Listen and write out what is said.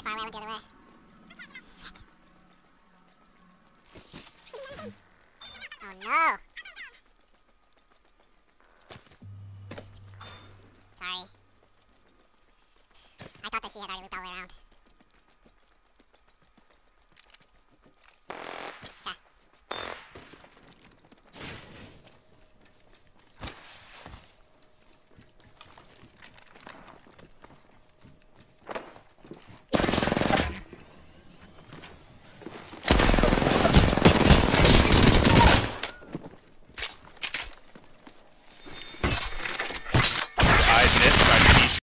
far away. I went the other way. Shit. Oh no!